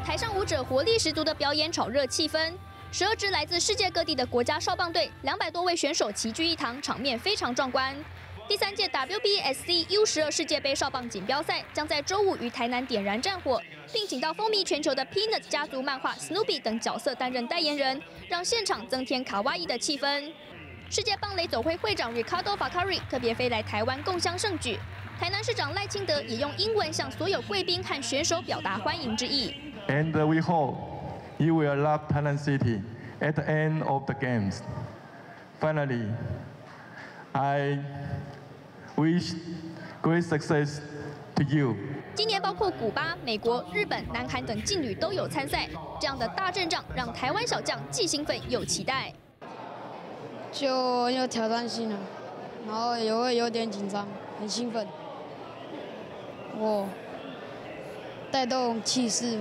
台上舞者活力十足的表演炒热气氛。12支来自世界各地的国家少棒队，200多位选手齐聚一堂，场面非常壮观。第3届 WBSC U12世界杯少棒锦标赛将在周五于台南点燃战火，并请到风靡全球的 Peanuts 家族漫画 Snoopy 等角色担任代言人，让现场增添卡哇伊的气氛。世界棒垒总会会长 Ricardo Facari 特别飞来台湾共襄盛举。台南市长赖清德也用英文向所有贵宾和选手表达欢迎之意。 And we hope you will love Thailand City at the end of the games. Finally, I wish great success to you. 今年包括古巴、美国、日本、南韩等劲旅都有参赛，这样的大阵仗让台湾小将既兴奋又期待。 就很有挑战性了，然后也会有点紧张，很兴奋。我带动气势，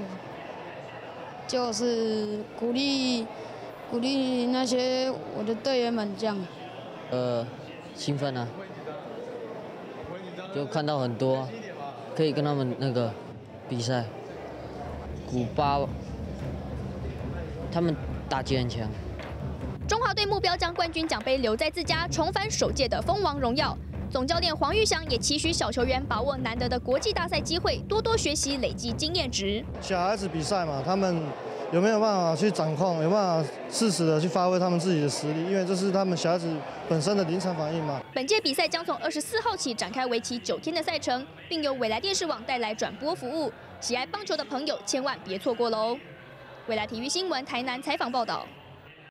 就是鼓励那些我的队员们这样。 兴奋啊，就看到很多，可以跟他们那个比赛。古巴，他们打击很强。 中华队目标将冠军奖杯留在自家，重返首届的封王荣耀。总教练黄玉祥也期许小球员把握难得的国际大赛机会，多多学习，累积经验值。 小孩子比赛嘛，他们有没有办法去掌控，有办法适时的去发挥他们自己的实力？因为这是他们小孩子本身的临场反应嘛。 本届比赛将从24号起展开为期9天的赛程，并由未来电视网带来转播服务。喜爱棒球的朋友千万别错过喽！未来体育新闻台南采访报道。